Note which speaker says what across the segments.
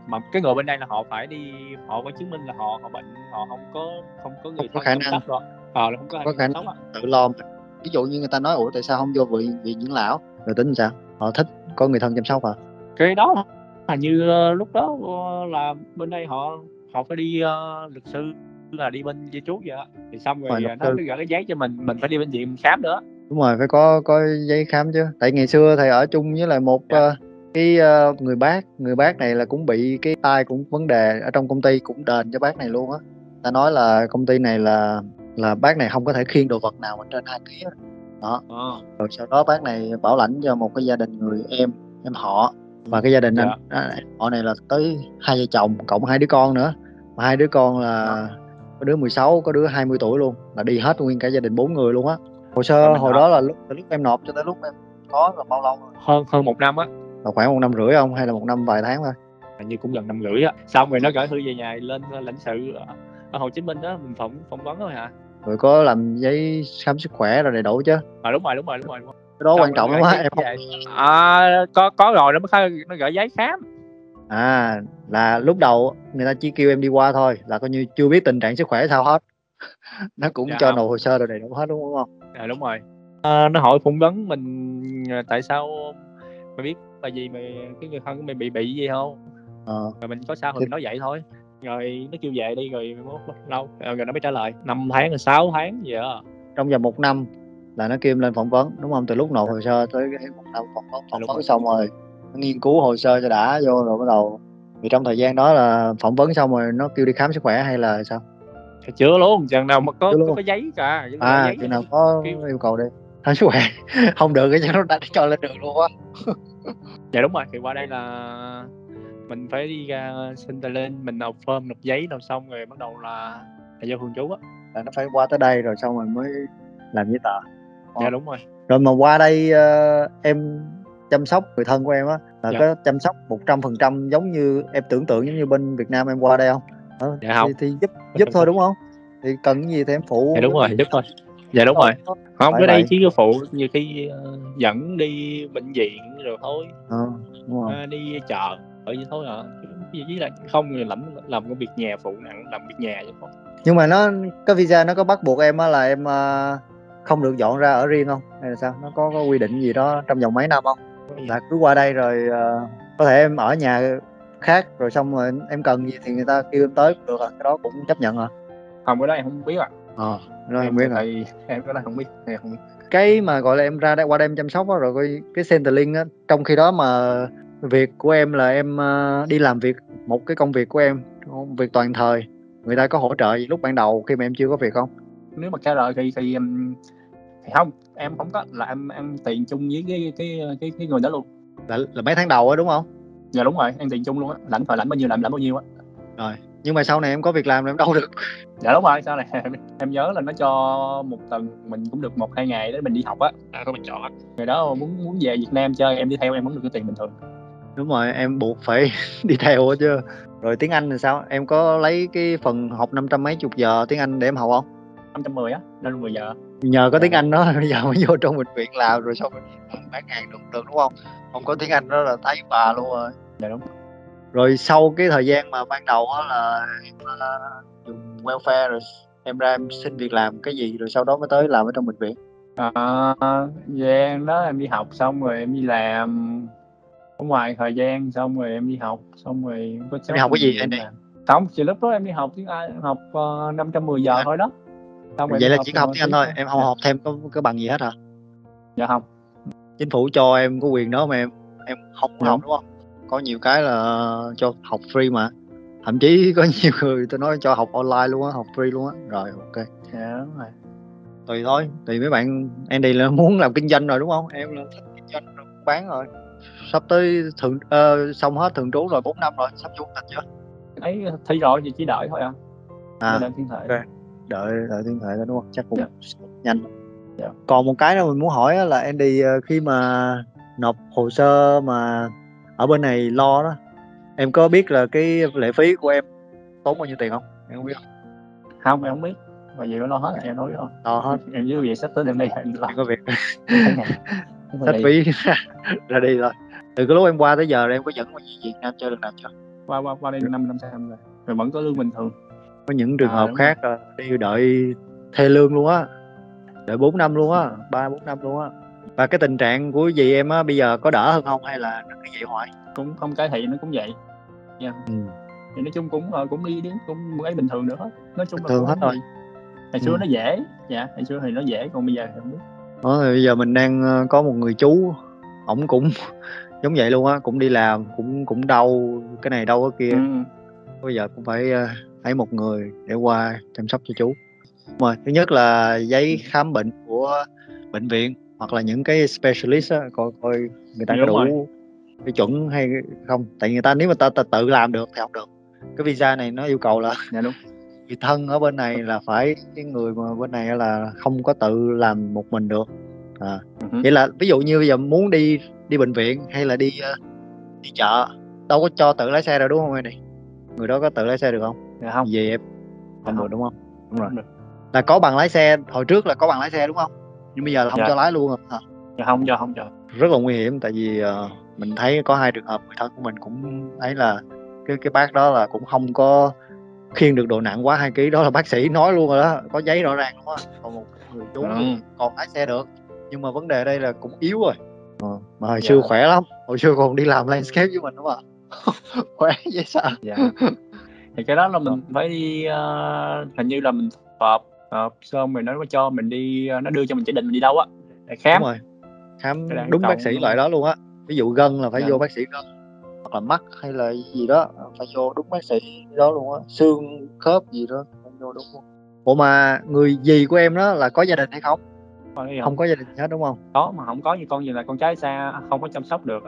Speaker 1: mà cái người bên đây là họ phải đi, họ có chứng minh là họ bệnh, họ không có người
Speaker 2: có
Speaker 1: thân
Speaker 2: khả
Speaker 1: chăm
Speaker 2: năng
Speaker 1: sóc rồi, không có
Speaker 2: có khả
Speaker 1: chăm sóc
Speaker 2: năng
Speaker 1: á.
Speaker 2: tự lo. Ví dụ như người ta nói ủa tại sao không vô viện dưỡng lão, rồi tính sao? Họ thích có người thân chăm sóc à?
Speaker 1: Cái đó hình như lúc đó là bên đây họ phải đi luật sư, là đi bên di trú vậy á, thì xong rồi nó gửi cái giấy cho mình phải đi bệnh viện khám nữa.
Speaker 2: Đúng rồi, phải có giấy khám chứ. Tại ngày xưa thầy ở chung với lại một cái người bác này là cũng bị cái tai cũng vấn đề, ở trong công ty cũng đền cho bác này luôn á. Ta nói là công ty này là bác này không có thể khiêng đồ vật nào trên 2 kg đó. Rồi sau đó bác này bảo lãnh cho một cái gia đình người em họ, và cái gia đình họ này là tới 2 vợ chồng cộng 2 đứa con nữa, mà 2 đứa con là có đứa 16, có đứa 20 tuổi luôn, là đi hết nguyên cả gia đình 4 người luôn á. Hồ sơ hồi đó là lúc em nộp cho tới lúc em có là bao lâu rồi?
Speaker 1: Hơn 1 năm á.
Speaker 2: Là khoảng 1 năm rưỡi không, hay là 1 năm vài tháng thôi?
Speaker 1: Hình như cũng gần 1 năm rưỡi á. Xong rồi nó gửi thư về nhà lên lãnh sự ở Hồ Chí Minh đó, mình phỏng vấn thôi hả?
Speaker 2: Rồi có làm giấy khám sức khỏe rồi đầy đủ chứ?
Speaker 1: Đúng rồi. Cái
Speaker 2: đó quan trọng lắm á em.
Speaker 1: Có rồi nó gửi giấy khám.
Speaker 2: Là lúc đầu người ta chỉ kêu em đi qua thôi, là coi như chưa biết tình trạng sức khỏe sao hết. Nó cũng cho nộp hồ sơ rồi đầy đủ hết đúng không?
Speaker 1: Đúng rồi. Nó hỏi phỏng vấn mình tại sao mày biết là gì, mày cái người thân của mày bị gì không? Rồi mình có sao thì mình nói vậy thôi. Rồi nó kêu về đi, rồi lâu rồi nó mới trả lời 5 tháng rồi 6 tháng gì đó.
Speaker 2: Trong vòng 1 năm là nó kêu em lên phỏng vấn đúng không? Từ lúc nộp hồ sơ tới cái 1 năm phỏng vấn xong rồi nó nghiên cứu hồ sơ cho đã vô rồi bắt đầu. Thì trong thời gian đó là phỏng vấn xong rồi nó kêu đi khám sức khỏe hay là sao?
Speaker 1: Chưa luôn, chừng nào mà có giấy cả.
Speaker 2: Chừng nào có yêu cầu đi khám sức khỏe. Không được cái nó đã cho lên đường luôn á.
Speaker 1: Dạ đúng rồi, thì qua đây là mình phải đi ra xin tờ lên, mình nộp form, nộp giấy, nộp xong rồi bắt đầu là vô thường trú á.
Speaker 2: Là nó phải qua tới đây rồi xong rồi mới làm giấy tờ.
Speaker 1: Dạ đúng rồi.
Speaker 2: Rồi mà qua đây em chăm sóc người thân của em á là có chăm sóc 100% giống như em tưởng tượng giống như bên Việt Nam em qua đây không?
Speaker 1: Dạ không.
Speaker 2: Thì giúp thôi đúng không? Thì cần cái gì thì em phụ.
Speaker 1: Dạ đúng rồi, giúp thôi. Dạ đúng rồi. Không, cái đây chỉ có phụ nhiều khi dẫn đi bệnh viện rồi thôi.
Speaker 2: Đúng rồi.
Speaker 1: Đi chợ vậy thôi à. Cái gì là không làm công việc nhà, phụ nặng làm việc nhà vậy thôi.
Speaker 2: Nhưng mà cái visa nó có bắt buộc em á là em không được dọn ra ở riêng không? Hay là sao? Nó có quy định gì đó trong vòng mấy năm không? Là cứ qua đây rồi có thể em ở nhà khác rồi xong rồi em cần gì thì người ta kêu em tới cũng được à? Cái đó cũng chấp nhận à?
Speaker 1: Không, cái đó em không biết à.
Speaker 2: Đó em biết à?
Speaker 1: Em cái đó không biết.
Speaker 2: Cái mà gọi là em ra đây qua đây em chăm sóc đó, rồi cái Centrelink á, trong khi đó mà việc của em là em đi làm việc một cái công việc của em, việc toàn thời, người ta có hỗ trợ gì lúc ban đầu khi mà em chưa có việc không?
Speaker 1: Nếu mà trả lời thì không, em không có, là em tiền chung với cái người đó luôn.
Speaker 2: Là mấy tháng đầu á đúng không?
Speaker 1: Dạ đúng rồi, em tiền chung luôn á, lãnh bao nhiêu làm bao nhiêu á.
Speaker 2: Rồi nhưng mà sau này em có việc làm là em đâu được.
Speaker 1: Dạ đúng rồi, sau này em nhớ là nó cho một tuần mình cũng được 1-2 ngày để mình đi học á, có mình chọn. Người đó muốn về Việt Nam chơi, em đi theo em vẫn được cái tiền bình thường.
Speaker 2: Đúng rồi, em buộc phải đi theo chứ. Rồi tiếng Anh thì sao? Em có lấy cái phần học 500 mấy chục giờ tiếng Anh để em học không?
Speaker 1: 510 á, nên 10 giờ.
Speaker 2: Nhờ có tiếng Anh đó bây giờ mới vô trong bệnh viện làm rồi xong rồi bán hàng được đúng không? Không có tiếng Anh đó là thấy bà luôn rồi.
Speaker 1: Dạ đúng.
Speaker 2: Rồi sau cái thời gian mà ban đầu đó là em dùng welfare rồi em ra em xin việc làm cái gì rồi sau đó mới tới làm ở trong bệnh viện?
Speaker 1: Gian đó em đi học xong rồi em đi làm ở ngoài thời gian, xong rồi em đi học xong rồi
Speaker 2: em đi học cái gì anh đi?
Speaker 1: Không, chỉ lúc đó em đi học tiếng Anh, em học 510 giờ thôi đó.
Speaker 2: Xong vậy là chỉ học tiếng Anh thôi, em không học thêm có bằng gì hết hả?
Speaker 1: Dạ không.
Speaker 2: Chính phủ cho em có quyền đó mà em không có học đúng không? Có nhiều cái là cho học free mà, thậm chí có nhiều người tôi nói cho học online luôn á, học free luôn á. Rồi ok.
Speaker 1: Dạ đúng rồi.
Speaker 2: Tùy thôi, tùy mấy bạn. Andy là muốn làm kinh doanh rồi đúng không? Em là thích kinh doanh rồi, bán rồi. Sắp tới xong hết thường trú rồi, 4 năm rồi, sắp vô tịch chưa?
Speaker 1: Ấy thi rồi thì chỉ đợi thôi à. Đợi thiên thể.
Speaker 2: Okay. Đợi thiên thể đó đúng không? Chắc cũng nhanh. Còn một cái nữa mình muốn hỏi là Andy, khi mà nộp hồ sơ mà ở bên này lo đó, em có biết là cái lệ phí của em tốn bao nhiêu tiền không? Em không biết không?
Speaker 1: Không, em không biết. Mà gì nó lo hết, em nói không?
Speaker 2: Lo hết.
Speaker 1: Em với việc sắp tới em đây em lo.
Speaker 2: Em có việc. Sách phí ra đi thôi. Từ cái lúc em qua tới giờ em có dẫn qua Việt Nam chơi lần nào chưa?
Speaker 1: qua đây 5 năm rồi vẫn có lương bình thường.
Speaker 2: Có những trường hợp khác đi đợi thê lương luôn á, đợi 4 năm luôn á, 3-4 năm luôn á. Và cái tình trạng của dì em á bây giờ có đỡ hơn không hay là nó cứ vậy hoài?
Speaker 1: Cũng không cải thiện, nó cũng vậy nha. Thì nói chung cũng đi đến cũng ấy bình thường nữa hết. Nói chung
Speaker 2: bình thường hết rồi.
Speaker 1: Hồi xưa nó dễ, hồi xưa thì nó dễ, còn bây giờ thì không biết.
Speaker 2: Rồi bây giờ mình đang có một người chú, ổng cũng giống vậy luôn á, cũng đi làm, cũng đau cái này đau cái kia. Bây giờ cũng phải thấy một người để qua chăm sóc cho chú. Mà thứ nhất là giấy khám bệnh của bệnh viện hoặc là những cái specialist á, coi người ta có đủ cái chuẩn hay không. Tại người ta nếu mà ta tự làm được thì không được. Cái visa này nó yêu cầu là người thân ở bên này là phải, cái người mà bên này là không có tự làm một mình được. Vậy là ví dụ như bây giờ muốn đi bệnh viện hay là đi chợ, đâu có cho tự lái xe đâu đúng không em này? Người đó có tự lái xe được không?
Speaker 1: Không.
Speaker 2: Về em không được đúng không? Đúng rồi. Là có bằng lái xe, hồi trước là có bằng lái xe đúng không? Nhưng bây giờ là không cho lái luôn hả?
Speaker 1: Không cho. Rất
Speaker 2: là nguy hiểm, tại vì mình thấy có 2 trường hợp người thân của mình cũng thấy là cái bác đó là cũng không có khiêng được độ nặng quá 2 kg, đó là bác sĩ nói luôn rồi đó, có giấy rõ ràng luôn á. Còn một người chú còn lái xe được, nhưng mà vấn đề đây là cũng yếu rồi. Mà hồi xưa khỏe lắm, hồi xưa còn đi làm landscape với mình đúng không? Khỏe vậy sao?
Speaker 1: Thì cái đó là mình phải đi, hình như là mình họp xong rồi nó cho mình đi, nó đưa cho mình chỉ định mình đi đâu á để khám.
Speaker 2: Đúng rồi, khám đúng bác sĩ loại đó luôn á. Ví dụ gân là phải vô bác sĩ gân, hoặc là mắt hay là gì đó phải vô đúng bác sĩ đó luôn á, xương khớp gì đó phải vô đúng luôn. Ủa mà người dì của em đó là có gia đình hay không? Không có gia đình hết đúng không?
Speaker 1: Có, mà không có như con gì là con trái xa không có chăm sóc được.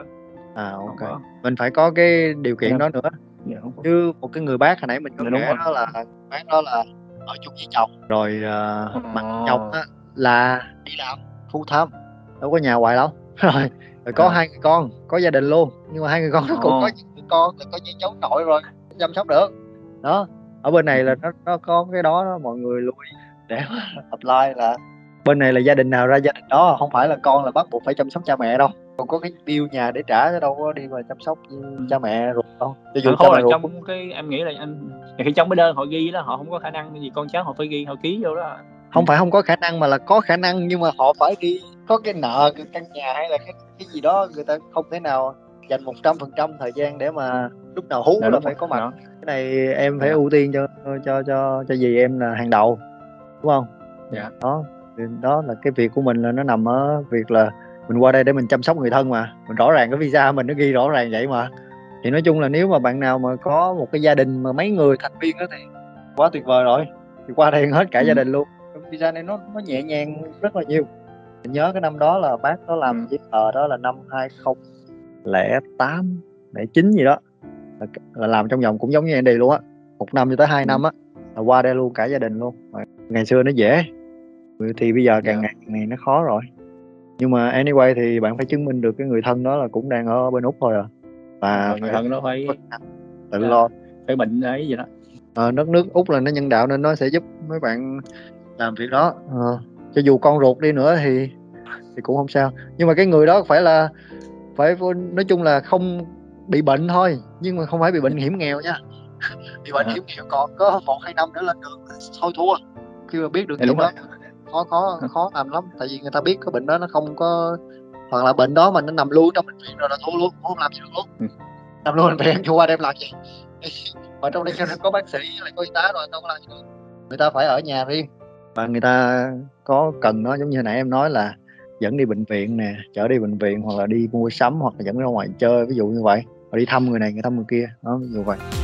Speaker 2: Ok. Mình phải có cái điều kiện đó nữa. Chứ một cái người bác hồi nãy mình có kể đó là bác đó là ở chung với chồng rồi, mặt chồng á là đi làm full time, đâu có nhà hoài đâu. Rồi có 2 người con, có gia đình luôn, nhưng mà 2 người con nó cũng có những con là có như cháu nội rồi, chăm sóc được đó. Ở bên này là nó có cái đó, mọi người lưu ý để apply là bên này là gia đình nào ra gia đình đó, không phải là con là bắt buộc phải chăm sóc cha mẹ đâu, còn có cái bill nhà để trả chứ đâu có đi mà chăm sóc cha mẹ ruột đâu. Cho dù cha mẹ ruột
Speaker 1: trong cái em nghĩ là khi trong cái đơn họ ghi đó họ không có khả năng gì con cháu họ phải ghi, họ ký vô đó.
Speaker 2: Không phải không có khả năng mà là có khả năng, nhưng mà họ phải đi có cái nợ cái căn nhà hay là cái gì đó, người ta không thể nào dành 100% thời gian để mà lúc nào hú là phải có mặt. Cái này em phải ưu tiên cho dì em là hàng đầu, đúng không? Đó là cái việc của mình, là nó nằm ở việc là mình qua đây để mình chăm sóc người thân mà. Mình rõ ràng cái visa mình nó ghi rõ ràng vậy mà. Thì nói chung là nếu mà bạn nào mà có một cái gia đình mà mấy người thành viên đó thì quá tuyệt vời rồi, thì qua đây hết cả gia đình luôn. Cái visa này nó nhẹ nhàng rất là nhiều. Mình nhớ cái năm đó là bác đó làm giấy tờ đó là năm 2008, 09 gì đó, là làm trong vòng cũng giống như Andy luôn á, 1 năm cho tới 2 năm á, là qua đây luôn cả gia đình luôn. Ngày xưa nó dễ thì bây giờ càng ngày nó khó rồi. Nhưng mà anyway thì bạn phải chứng minh được cái người thân đó là cũng đang ở bên Úc thôi à, và
Speaker 1: người thân đó phải
Speaker 2: tự lo,
Speaker 1: phải bệnh ấy gì đó.
Speaker 2: Nước Úc là nó nhân đạo nên nó sẽ giúp mấy bạn làm việc đó. Cho dù con ruột đi nữa thì cũng không sao, nhưng mà cái người đó phải nói chung là không bị bệnh thôi, nhưng mà không phải bị bệnh hiểm nghèo nha. Bị bệnh hiểm nghèo còn có 1-2 năm nữa lên đường thôi thua. Khi mà biết được chuyện đó khó làm lắm, tại vì người ta biết cái bệnh đó nó không có, hoặc là bệnh đó mà nó nằm luôn trong bệnh viện rồi là thua luôn, không làm gì được luôn. Nằm luôn bệnh viện, qua đem làm gì? Mà trong đây có bác sĩ lại có y tá rồi, đâu có làm gì được. Người ta phải ở nhà riêng, và người ta có cần nó, giống như hồi nãy em nói là dẫn đi bệnh viện nè, chở đi bệnh viện, hoặc là đi mua sắm, hoặc là dẫn ra ngoài chơi, ví dụ như vậy, hoặc đi thăm người này người thăm người kia đó, ví dụ vậy.